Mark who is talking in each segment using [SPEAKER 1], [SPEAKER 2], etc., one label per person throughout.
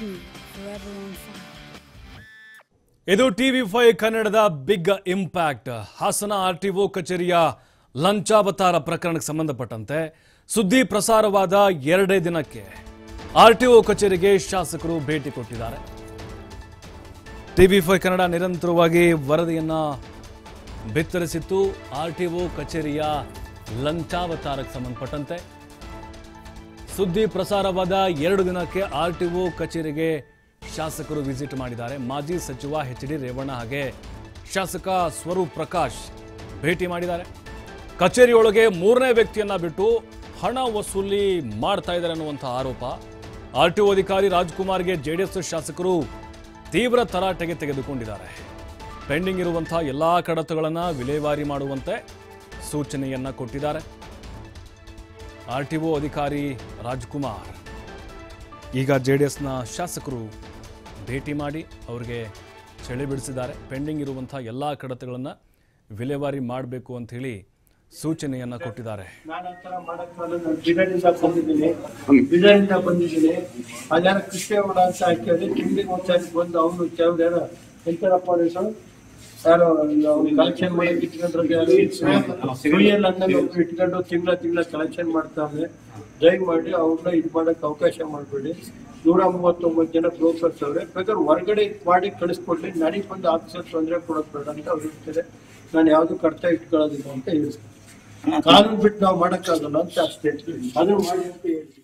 [SPEAKER 1] TV, forever on fire.
[SPEAKER 2] ಇದು TV5 ಕನ್ನಡದ big impact. Hassan RTO ಕಚೇರಿಯ ಲಂಚಾವತಾರ ಪ್ರಕರಣಕ್ಕೆ ಸಂಬಂಧಪಟ್ಟಂತೆ ಸುದ್ದಿ ಪ್ರಸಾರವಾದ 2 ದಿನಕ್ಕೆ RTO ಕಚೇರಿಗೆ ಶಾಸಕರು ಭೇಟಿ ಕೊಟ್ಟಿದ್ದಾರೆ. TV5 ಕನ್ನಡ ನಿರಂತರವಾಗಿ ವರದಿಯನ್ನ ಬಿತ್ತರಿಸಿತ್ತು. RTO ಕಚೇರಿಯ ಲಂಚಾವತಾರಕ್ಕೆ ಸಂಬಂಧಪಟ್ಟಂತೆ ಸುದ್ದಿ ಪ್ರಸಾರವಾದ 2 ದಿನಕ್ಕೆ RTO ಕಚೇರಿಗೆ ಶಾಸಕರು ವಿಸಿಟ್ ಮಾಡಿದ್ದಾರೆ. ಮಾಜಿ ಸಚಿವ HD ರೇವಣ್ಣ ಹಾಗೆ ಶಾಸಕ ಸ್ವರೂಪ್ ಪ್ರಕಾಶ್ ಭೇಟಿ ಮಾಡಿದ್ದಾರೆ. ಕಚೇರಿಯೊಳಗೆ 3ನೇ ವ್ಯಕ್ತಿಯನ್ನ ಬಿಟ್ಟು ಹಣ ವಸೂಲಿ ಮಾಡ್ತಾ ಇದ್ದಾರೆ ಅನ್ನುವಂಥ ಆರೋಪ. RTO ಅಧಿಕಾರಿ ರಾಜ್ಕುಮಾರ್ಗೆ JDS ಶಾಸಕರು ತೀವ್ರ ತರಾಟೆಗೆ ತೆಗೆದುಕೊಂಡಿದ್ದಾರೆ. ಪೆಂಡಿಂಗ್ ಇರುವಂತಹ ಎಲ್ಲಾ ಕಡತಗಳನ್ನು ವಿಲೇವಾರಿ ಮಾಡುವಂತೆ ಸೂಚನೆಯನ್ನ ಕೊಟ್ಟಿದ್ದಾರೆ. RTO ಅಧಿಕಾರಿ ರಾಜ್ಕುಮಾರ್ ಈಗ JDSನ ಶಾಸಕರು ಭೇಟಿ ಮಾಡಿ ಅವರಿಗೆ ಚಳಿ ಬಿಡಿಸಿದ್ದಾರೆ. ಪೆಂಡಿಂಗ್ ಇರುವಂತಹ ಎಲ್ಲಾ ಕಡತಗಳನ್ನು ವಿಲೇವಾರಿ ಮಾಡಬೇಕು ಅಂತ ಹೇಳಿ ಸೂಚನೆಯನ್ನ ಕೊಟ್ಟಿದ್ದಾರೆ.
[SPEAKER 3] ಅಲ್ಲಾರ ಕೃಷ್ಣೇಗೌಡ ಅಂತ ಹಾಕಿದ್ರೆ ತಿಂಗಳಿಗೆ ಒಂದ್ಸರಿ ಬಂದು ಅವನು ಕೆಲವ್ರು ಎಂತಾರಪ್ಪ ಯಾರು ಕಲೆಕ್ಷನ್ ಮಾಡಿ ಇಟ್ಕೊಂಡು ತಿಂಗಳ ಕಲೆಕ್ಷನ್ ಮಾಡ್ತಾರೆ. ದಯಮಾಡಿ ಅವ್ರನ್ನ ಇದು ಮಾಡಕ್ ಅವಕಾಶ ಮಾಡಬೇಡಿ. 139 ಜನ ಬ್ರೋಕರ್ಸ್ ಅವ್ರೆ, ಬೇಕಾದ್ರೆ ಹೊರಗಡೆ ಮಾಡಿ ಕಳಿಸ್ಕೊಡ್ಲಿ, ನನಗೆ ಬಂದು ಆಫೀಸರ್ ತೊಂದರೆ ಕೊಡೋದು ಬೇಡ ಅಂತ ಅವ್ರು ಇರ್ತಾರೆ. ನಾನು ಯಾವ್ದು ಕರ್ತ ಇಟ್ಕೊಳ್ಳೋದಿಲ್ಲ ಅಂತ ಹೇಳ್ತೀನಿ. ಕಾನೂನು ಬಿಟ್ಟು ನಾವು ಮಾಡಕ್ಕಾಗಲ್ಲ ಅಂತ ಅಷ್ಟೇ, ಅದನ್ನು ಮಾಡಿ ಅಂತ ಹೇಳ್ತೀವಿ.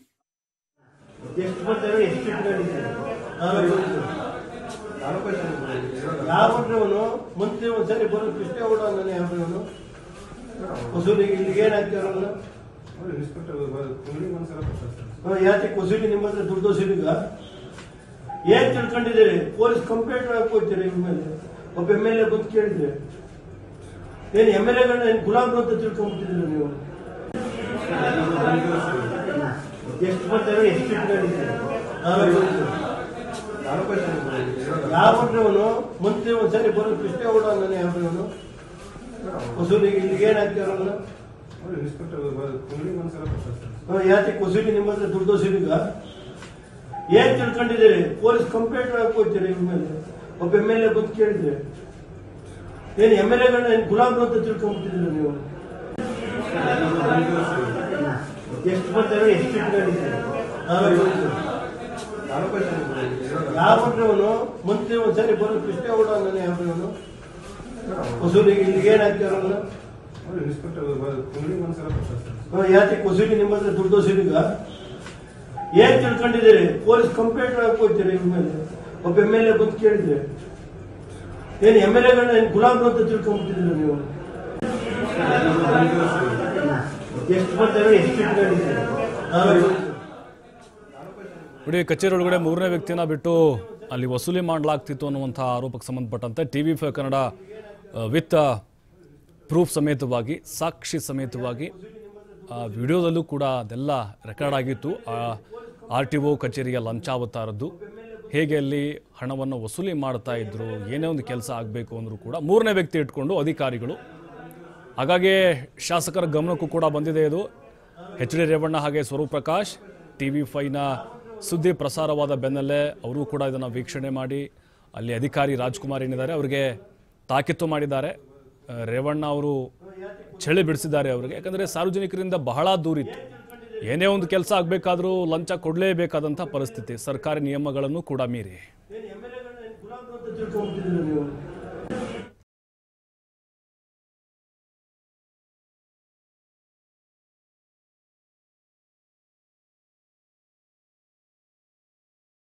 [SPEAKER 3] ಯಾವನು ಮುಂಚೆ ಒಂದ್ಸರಿ ಬರೋದು ಕೃಷ್ಣೇಗೌಡ ಅಂತಾನೆ ಯಾವನು ವಸೂಲಿಗೆ ಇಲ್ಲಿಗೆ ಏನಾಗ್ತಾರ ಯಾಕೆ ವಸೂಲಿ ನಿಮ್ಮ ಹತ್ರ ದುಡ್ಡು ವಸೂಲಿಗ ಏನ್ ತಿಳ್ಕೊಂಡಿದ್ದೀರಿ? Police complaint ಹಾಕೋತೀರಿ. ಮೇಲೆ ಒಬ್ಬ MLA ಬಂದು ಕೇಳಿದ್ರೆ ಏನ್ MLAಗಳನ್ನ ಏನ್ ಗುಲಾಮ್ರು ಅಂತ ತಿಳ್ಕೊಂಡ್ಬಿಟ್ಟಿದ್ದೀರಿ ನೀವು? ಎಷ್ಟು ಬರ್ತಾರೆ, ಎಷ್ಟು ಇಟ್ಕೊಂಡಿದ್ದೀರಿ? ಯಾವನು ಮುಂಚೆ ಒಂದ್ಸರಿ ಬರೋದು ಕೃಷ್ಣೇಗೌಡ ಅಂತಾನೆ ಯಾವನು ವಸೂಲಿಗೆ ಇಲ್ಲಿಗೆ ಏನಾಗ್ತಾರ ಯಾಕೆ ವಸೂಲಿ ನಿಮ್ಮ ಹತ್ರ ದುಡ್ಡು ವಸೂಲಿಗ ಏನ್ ತಿಳ್ಕೊಂಡಿದ್ದೀರಿ? Police complaint ಹಾಕೋತೀರಿ. ಮೇಲೆ ಒಬ್ಬ MLA ಬಂದು ಕೇಳಿದ್ರೆ ಏನ್ MLAಗಳನ್ನ ಏನ್ ಗುಲಾಮ್ರು ಅಂತ ತಿಳ್ಕೊಂಡ್ಬಿಟ್ಟಿದ್ದೀರಿ ನೀವು? ಎಷ್ಟು ಬರ್ತಾರೆ, ಎಷ್ಟು ಇಟ್ಕೊಂಡಿದ್ದೀರಿ? ಯಾವನು ಮುಂಚೆ ಒಂದ್ಸರಿ ಬರೋದು ಕೃಷ್ಣೇಗೌಡ ಅಂತಾನೆ ಯಾವನು ವಸೂಲಿಗೆ ಇಲ್ಲಿಗೆ ಏನಾಗ್ತಾರ ಯಾಕೆ ವಸೂಲಿ ನಿಮ್ಮ ಹತ್ರ ದುಡ್ಡು ವಸೂಲಿಗ ಏನ್ ತಿಳ್ಕೊಂಡಿದ್ದೀರಿ? Police complaint ಹಾಕೋತೀರಿ. ಮೇಲೆ ಒಬ್ಬ MLA ಬಂದು ಕೇಳಿದ್ರೆ ಏನ್ MLAಗಳನ್ನ ಏನ್ ಗುಲಾಮ್ರು ಅಂತ ತಿಳ್ಕೊಂಡ್ಬಿಟ್ಟಿದ್ದೀರಿ ನೀವು? ಎಷ್ಟು ಬರ್ತಾರೆ, ಎಷ್ಟು ಇಟ್ಕೊಂಡಿದ್ದೀರಿ?
[SPEAKER 2] ನೋಡಿ, ಕಚೇರಿ ಒಳಗಡೆ 3ನೇ ವ್ಯಕ್ತಿಯನ್ನ ಬಿಟ್ಟು ಅಲ್ಲಿ ವಸೂಲಿ ಮಾಡಲಾಗ್ತಿತ್ತು ಅನ್ನುವಂಥ ಆರೋಪಕ್ಕೆ ಸಂಬಂಧಪಟ್ಟಂತೆ TV5 ಕನ್ನಡ ವಿತ್ ಪ್ರೂಫ್ ಸಮೇತವಾಗಿ, ಸಾಕ್ಷಿ ಸಮೇತವಾಗಿ ವಿಡಿಯೋದಲ್ಲೂ ಕೂಡ ಅದೆಲ್ಲ ರೆಕಾರ್ಡ್ ಆಗಿತ್ತು. RTO ಕಚೇರಿಯ ಲಂಚಾವತಾರದ್ದು ಹೇಗೆ ಅಲ್ಲಿ ಹಣವನ್ನು ವಸೂಲಿ ಮಾಡ್ತಾ ಇದ್ರು, ಏನೇ ಒಂದು ಕೆಲಸ ಆಗಬೇಕು ಅಂದರೂ ಕೂಡ 3ನೇ ವ್ಯಕ್ತಿ ಇಟ್ಕೊಂಡು ಅಧಿಕಾರಿಗಳು. ಹಾಗಾಗಿ ಶಾಸಕರ ಗಮನಕ್ಕೂ ಕೂಡ ಬಂದಿದೆ ಇದು. HD ರೇವಣ್ಣ ಹಾಗೆ ಸ್ವರೂಪ್ ಪ್ರಕಾಶ್ TV5ನ ಸುದ್ದಿ ಪ್ರಸಾರವಾದ ಬೆನ್ನಲ್ಲೇ ಅವರು ಕೂಡ ಇದನ್ನು ವೀಕ್ಷಣೆ ಮಾಡಿ ಅಲ್ಲಿ ಅಧಿಕಾರಿ ರಾಜ್ಕುಮಾರ್ ಏನಿದ್ದಾರೆ ಅವರಿಗೆ ತಾಕೀತು ಮಾಡಿದ್ದಾರೆ. ರೇವಣ್ಣ ಅವರು ಚಳಿ ಬಿಡಿಸಿದ್ದಾರೆ ಅವರಿಗೆ. ಯಾಕಂದರೆ ಸಾರ್ವಜನಿಕರಿಂದ ಬಹಳ ದೂರಿತ್ತು. ಏನೇ ಒಂದು ಕೆಲಸ ಆಗಬೇಕಾದ್ರೂ ಲಂಚ ಕೊಡಲೇಬೇಕಾದಂಥ ಪರಿಸ್ಥಿತಿ, ಸರ್ಕಾರಿ ನಿಯಮಗಳನ್ನು ಕೂಡ ಮೀರಿ.